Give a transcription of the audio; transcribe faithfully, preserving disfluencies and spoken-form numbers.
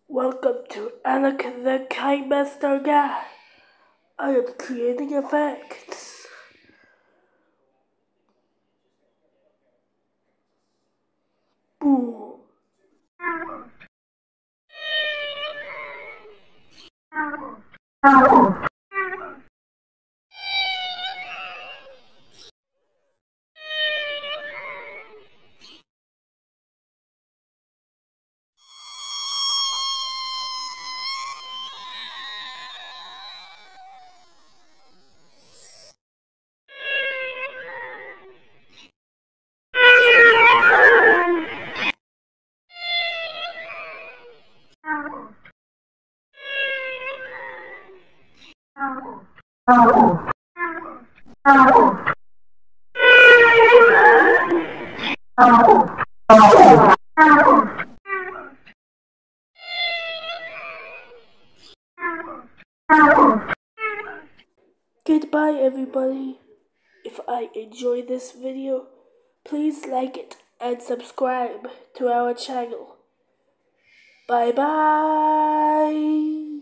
Welcome to Alec the Kite Master Guy. I am creating effects. Boom. Goodbye everybody. If I enjoy this video, please like it and subscribe to our channel. Bye bye.